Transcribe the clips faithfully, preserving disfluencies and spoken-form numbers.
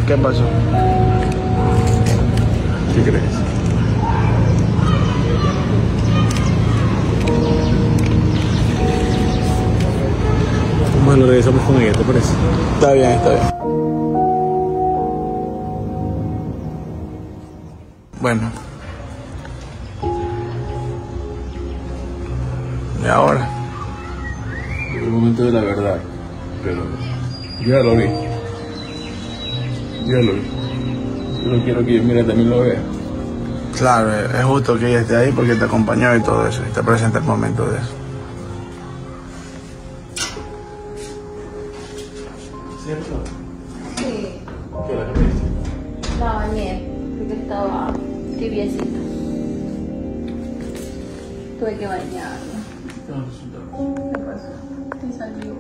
¿Qué pasó? ¿Qué crees? Bueno, regresamos con ella, ¿te parece? Está bien, está bien. Bueno. ¿Y ahora? El momento de la verdad, pero yo ya lo vi. Yo ya lo vi. Yo quiero que Yomira también lo vea. Claro, es justo que ella esté ahí porque te acompañó y todo eso, y te presenta el momento de eso. ¿Cierto? Sí, ¿Qué la cambiaste? la bañé porque estaba tibiecita. Tuve que bañarla. ¿Qué nos resultó? ¿Qué pasó? ¿Qué salió?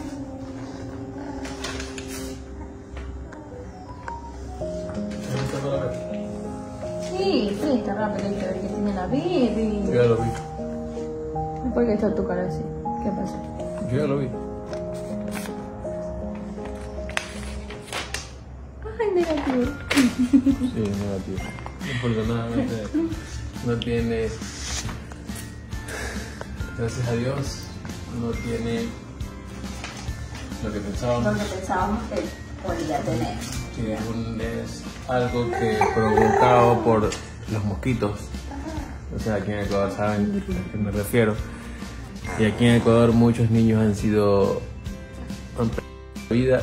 ¿Te gusta para ver? Sí, sí, está rápido, hay que ver que tiene la baby. Yo ya lo vi. ¿Por qué está tu cara así? ¿Qué pasó? Yo ya lo vi. Ay, negativo. Sí, negativo. Afortunadamente no tiene, gracias a Dios, no tiene lo que pensábamos. Lo que pensábamos que podía tener. Que es, un, es algo que provocado por los mosquitos. O sea, aquí en Ecuador saben a qué me refiero. Y aquí en Ecuador muchos niños han sido han perdido la vida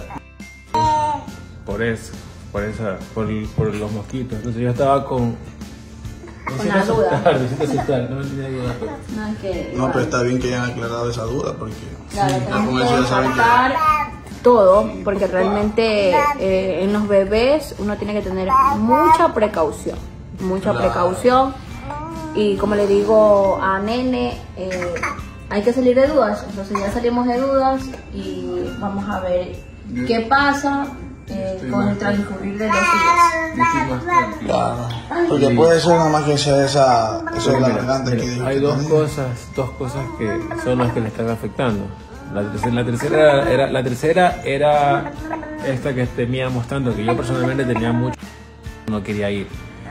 por eso, por esa, por, por los mosquitos. Entonces yo estaba con Con la duda. asustar, me hiciste asustar, no me tenía duda. No, es que. No, pero está bien que hayan aclarado esa duda porque Claro, ya tenemos con que eso ya saben que... descartar todo, porque realmente eh, en los bebés uno tiene que tener mucha precaución, mucha Claro. precaución. Y como le digo a Nene, eh, hay que salir de dudas. Entonces ya salimos de dudas y vamos a ver qué pasa eh, con el transcurrir de los días. Yo estoy más tranquilo. Claro, porque puede ser nada más que sea esa, eso de la Mira, garganta que mira, dijo hay que dos tenía. cosas, dos cosas que son las que le están afectando. La tercera, la tercera era, la tercera era esta que temíamos tanto, que yo personalmente tenía mucho, no quería ir.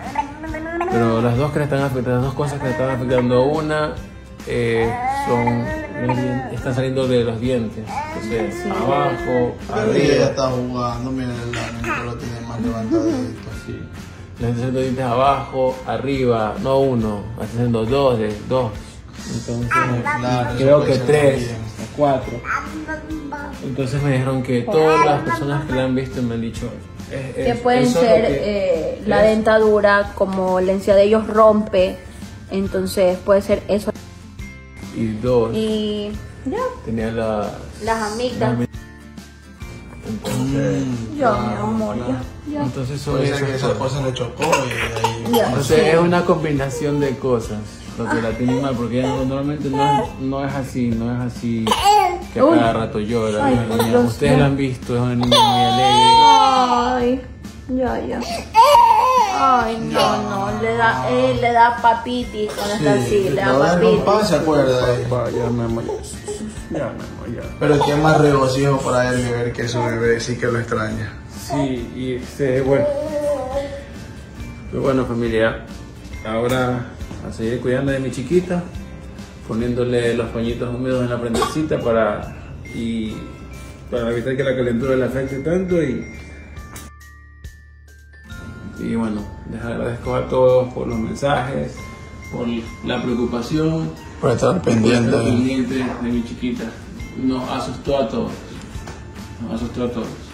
Pero las dos que le están afectando, las dos cosas que le están afectando, una eh, son, están saliendo de los dientes, entonces Sí. Pero abajo, ella arriba. está jugando, miren el niño lo tiene más levantadito. Sí. Le están saliendo dientes abajo, arriba, no uno, están haciendo dos, de dos. Entonces, Claro, creo eso que puede ser tres, también. o cuatro. Entonces me dijeron que todas las personas que la han visto me han dicho es- Que es- pueden eso es ser lo que- eh, la es- dentadura, como la encía de ellos rompe, entonces puede ser eso. Y dos, Y ya, tenía las las amígdalas. las- Entonces, Ya, mi amor, ya, ya. entonces son Puede ser que esas esa cosas. cosa le chocó y ahí... Ya. Entonces Sí. es una combinación de cosas lo que la tiene mal, porque ella normalmente no es, no es así, no es así que a Uy. cada rato llora. Ay, es una niña- Dios, ustedes ya. la han visto, es una niña muy alegre. Ay, ya, ya. Ay, no, no, le da, eh, le da papitis cuando está así, le da lo da el papá, papitis. se acuerda de ahí. Ya, mi amor, ya, ya, mi amor, ya. Pero qué más regocijo para él de ver que su bebé sí que lo extraña. Sí, y este, bueno. Pues bueno, familia, ahora a seguir cuidando de mi chiquita, poniéndole los pañitos húmedos en la prendecita para, y, para evitar que la calentura le afecte tanto. Y, y bueno, les agradezco a todos por los mensajes, por la preocupación, Por estar por pendiente. estar pendiente de mi chiquita. Nos asustó a todos, nos asustó a todos.